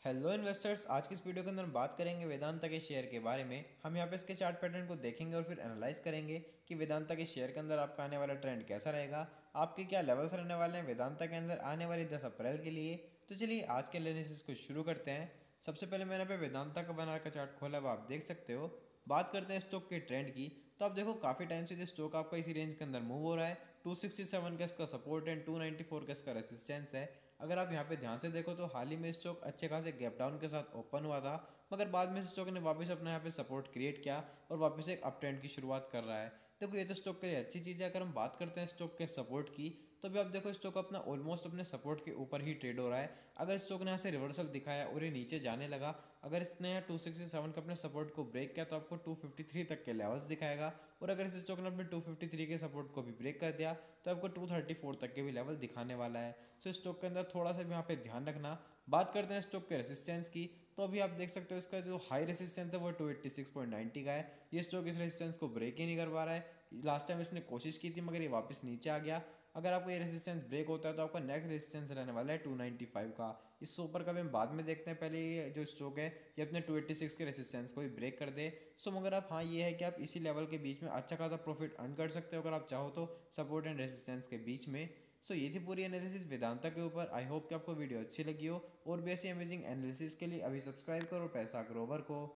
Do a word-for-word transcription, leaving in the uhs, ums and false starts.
Hello investors, आज की इस वीडियो के अंदर हम बात करेंगे वेदांता के शेयर के बारे में। हम यहाँ पे इसके चार्ट पैटर्न को देखेंगे और फिर एनालाइज करेंगे कि वेदांता के शेयर के अंदर आपका आने वाला ट्रेंड कैसा रहेगा, आपके क्या लेवल्स रहने वाले हैं वेदांता के अंदर आने वाली दस अप्रैल के लिए। तो चलिए आज के एनालिसिस को शुरू करते हैं। सबसे पहले मैंने पे वेदांता का बनार का चार्ट खोला हुआ आप देख सकते हो। बात करते हैं स्टॉक के ट्रेंड की, तो आप देखो काफ़ी टाइम से ये स्टॉक आपका इसी रेंज के अंदर मूव हो रहा है। टू सिक्सटी सेवन का इसका support and two ninety four का इसका रेसिस्टेंस है। अगर आप यहाँ पे ध्यान से देखो तो हाल ही में स्टॉक अच्छे खासे गैप डाउन के साथ ओपन हुआ था, मगर बाद में स्टॉक ने वापस अपना यहाँ पे सपोर्ट क्रिएट किया और वापस एक अप ट्रेंड की शुरुआत कर रहा है। देखो ये तो स्टॉक के लिए अच्छी चीज़ है। अगर हम बात करते हैं स्टॉक के सपोर्ट की, तो भी आप देखो स्टॉक अपना ऑलमोस्ट अपने सपोर्ट के ऊपर ही ट्रेड हो रहा है। अगर स्टॉक ने यहाँ से रिवर्सल दिखाया और ये नीचे जाने लगा, अगर इसने यहाँ टू सिक्सटी सेवन का अपने सपोर्ट को ब्रेक किया तो आपको टू फिफ्टी थ्री तक के लेवल्स दिखाएगा। और अगर इस स्टॉक ने अपने टू फिफ्टी थ्री के सपोर्ट को भी ब्रेक कर दिया तो आपको टू थर्टी फोर तक के भी लेवल दिखाने वाला है। सो स्टॉक के अंदर थोड़ा सा भी यहाँ पे ध्यान रखना। बात करते हैं स्टॉक के रेसिस्टेंस की, तो अभी आप देख सकते हो इसका जो हाई रेसिस्टेंस है वो two eighty six point ninety का है। ये स्टॉक इस रेसिस्टेंस को ब्रेक ही नहीं कर पा रहा है। लास्ट टाइम इसने कोशिश की थी मगर ये वापस नीचे आ गया। अगर आपको ये रेसिस्टेंस ब्रेक होता है तो आपका नेक्स्ट रेसिस्टेंस रहने वाला है टू नाइन्टी फाइव का। इससे ऊपर का भी हम बाद में देखते हैं, पहले ये जो स्टॉक है ये अपने टू एट्टी सिक्स के रेसिस्टेंस को भी ब्रेक कर दे। सो मगर आप हाँ ये है कि आप इसी लेवल के बीच में अच्छा खासा प्रॉफिट अर्न कर सकते हो अगर आप चाहो तो, सपोर्ट एंड रेसिस्टेंस के बीच में। सो ये थी पूरी एनालिसिस वेदांता के ऊपर। आई होप कि आपको वीडियो अच्छी लगी हो और भी ऐसी अमेजिंग एनालिसिस के लिए अभी सब्सक्राइब करो पैसा ग्रोवर को।